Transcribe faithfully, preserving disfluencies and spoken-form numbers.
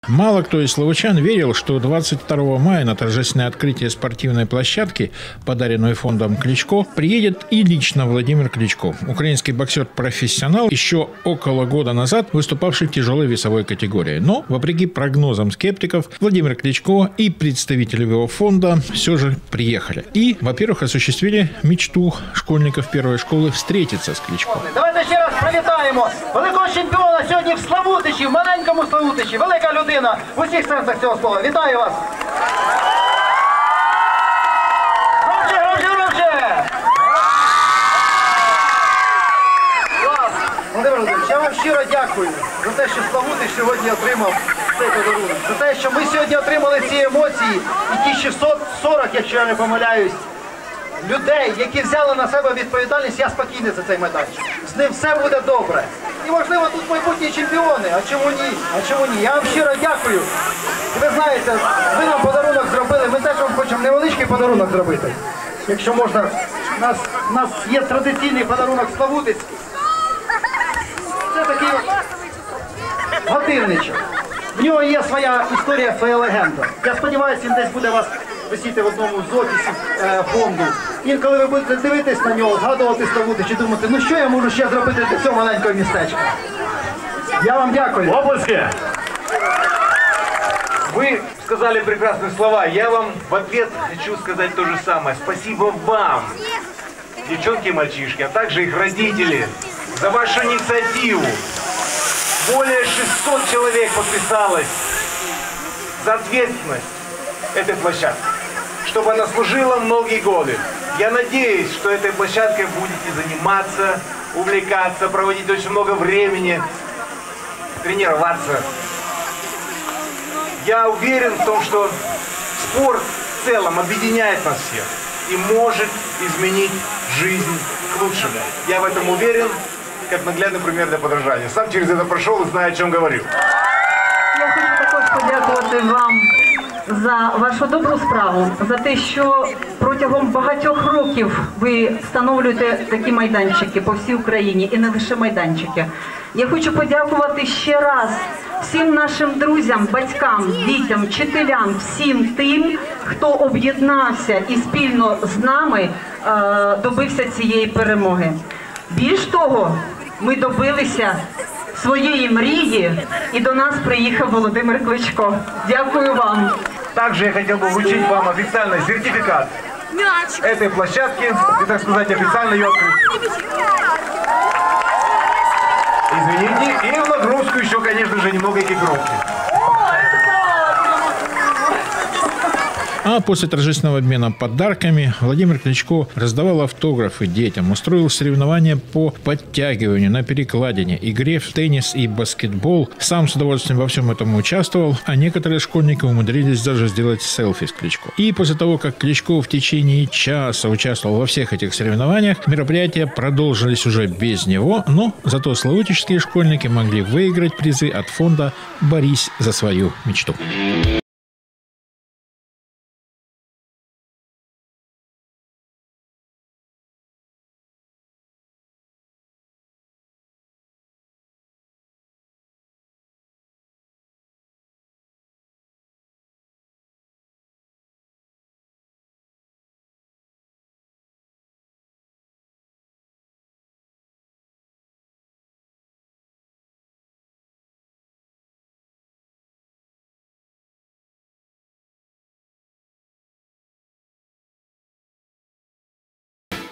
Мало кто из славучан верил, что двадцать второго мая на торжественное открытие спортивной площадки, подаренной фондом Кличко, приедет и лично Владимир Кличко, украинский боксер-профессионал, еще около года назад выступавший в тяжелой весовой категории. Но, вопреки прогнозам скептиков, Владимир Кличко и представители его фонда все же приехали. И, во-первых, осуществили мечту школьников первой школы встретиться с Кличко. Давайте ще раз привітаємо великого чемпіона сьогодні в Славутичі, в маленькому Славутичі. Велика людина в усіх сенсах цього слова. Вітаю вас! Громче, громче, громче! Клас! Володимир Володимирович, я вам щиро дякую за те, що Славутич сьогодні отримав цей подарунок. За те, що ми сьогодні отримали ці емоції і ті шістсот сорок, якщо я не помиляюсь, людей, які взяли на себе відповідальність, я спокійний за цей майданчик. З ним все буде добре. І, можливо, тут майбутні чемпіони. А чому ні? А чому ні? Я вам щиро дякую. І ви знаєте, ви нам подарунок зробили, ми теж вам хочемо невеличкий подарунок зробити. Якщо можна, у нас, у нас є традиційний подарунок славутицький. Це такий годинничок. В нього є своя історія, своя легенда. Я сподіваюся, він десь буде вас висіти в одному з офісів е, фонду. Інколи ви будете дивитись на нього, згадувати Славутич і думати, ну що я можу ще зробити для цього маленького містечка. Я вам дякую. Оплески! Вы сказали прекрасные слова. Я вам в ответ хочу сказать то же самое. Спасибо вам, девчонки и мальчишки, а также их родители, за вашу инициативу. Более шестисот человек подписалось за ответственность этой площадки, чтобы она служила многие годы. Я надеюсь, что этой площадкой будете заниматься, увлекаться, проводить очень много времени, тренироваться. Я уверен в том, что спорт в целом объединяет нас всех и может изменить жизнь к лучшему. Я в этом уверен, как наглядный пример для подражания. Сам через это прошел и знаю, о чем говорю. Я хочу також подякувати вам за вашу добру справу, за те, що протягом багатьох років ви встановлюєте такі майданчики по всій Україні, і не лише майданчики. Я хочу подякувати ще раз всім нашим друзям, батькам, дітям, вчителям, всім тим, хто об'єднався і спільно з нами е, добився цієї перемоги. Більш того, ми добилися своєї мрії, и до нас приехал Володимир Кличко. Дякую вам. Также я хотел бы вручить вам официальный сертификат этой площадки, и, так сказать, официально ее открыть. Извините, и в нагрузку еще, конечно же, немного экипировки. А после торжественного обмена подарками Владимир Кличко раздавал автографы детям, устроил соревнования по подтягиванию, на перекладине, игре в теннис и баскетбол. Сам с удовольствием во всем этом участвовал, а некоторые школьники умудрились даже сделать селфи с Кличко. И после того, как Кличко в течение часа участвовал во всех этих соревнованиях, мероприятия продолжились уже без него, но зато славутичские школьники могли выиграть призы от фонда «Борись за свою мечту».